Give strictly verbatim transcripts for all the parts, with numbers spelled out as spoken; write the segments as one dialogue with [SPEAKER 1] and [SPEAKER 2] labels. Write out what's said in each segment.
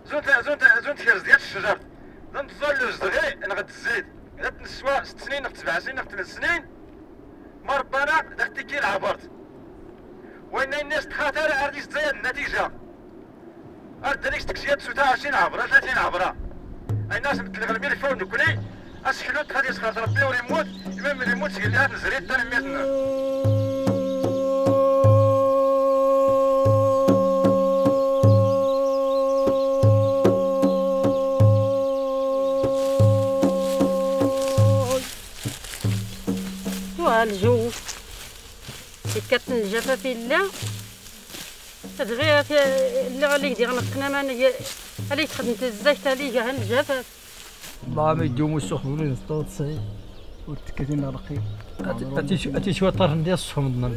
[SPEAKER 1] زونت زونت زونت كيرز ديال الشجر زونت زول الزغي انا غتزيد الا تنسوا ست سنين في سبع سنين في ثلاث سنين ما ربنا داك كي عبرت وين الناس تخاطر عرفتي تزايد النتيجه الدريكس تكسيات ستة وعشرين عبره ثلاثين عبره اي ناس مثل الميل فون نكوني اسكلو تخدي سخاط ربي وريموت اما من ريموت قال لي هاد نزريد تاع ميتنا
[SPEAKER 2] الجو كتن الجفا في الله تدغي اللي غالي يدي غنقنا ما اللي تخدمت الزيت اللي جا الجفا
[SPEAKER 3] ما ما يدوموا السخونين ستة وتسعين وتكتين رقي اتي اتي شويه طرف ديال الصوم ضمن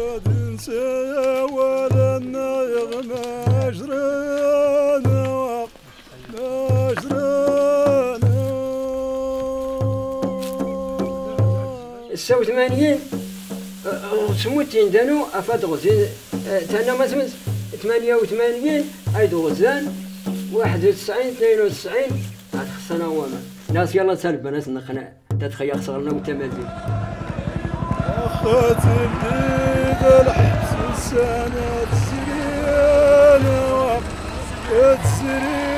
[SPEAKER 4] الساعة ثمانين سموتين دانو أفاد غزين تانا ما سمت ثمانية وثمانين أيد غزان واحد وتسعين اثنين وتسعين هاد خصنا وما ناس يلا سالبة ناس نقنع تتخيل صغرنا وتمادين
[SPEAKER 5] أخذت البيض الحبس السنة تسرين وتسرين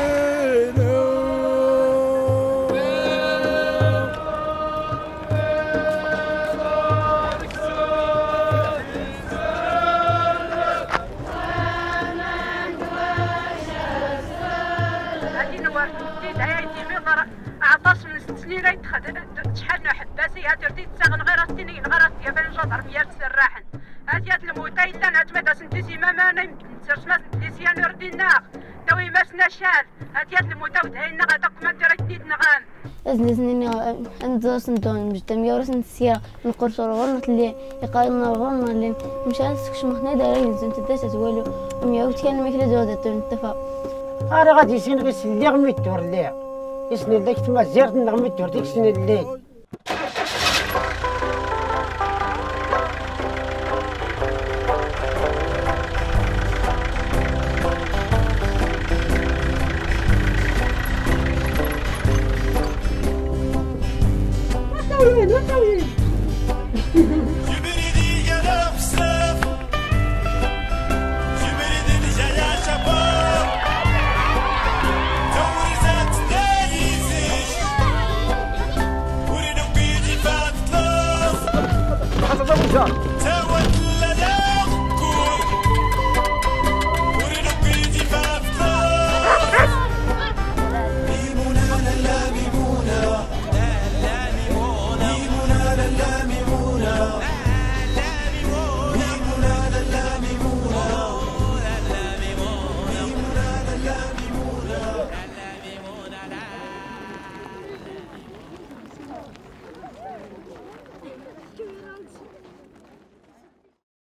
[SPEAKER 2] عطاش من ست سنين راهي شحال حباسي هادي رديت تاغن غير السنين غير يا بين جدرمية تسرحن هادي هاد الموتى إلا نعتمد ما سنتيسي ما ما نمتسرش ما سنتيسي أنا ردينا داوي ما سنا شال هادي هاد الموتى ودهينا غادق ما دير جديد نغان
[SPEAKER 6] أزن سنين عند سنتون مجتمع ورسن السياق نقرص الغرنة اللي يقايلنا الغرنة اللي مشان سكش مخنا دارين زنت الداسة والو وميعود كان ميكلا زودة نتفق
[SPEAKER 7] أنا غادي يسين غير سني غمي الدور ليها يسني ديك تما زيرت نغمي الدور ديك السنة الليل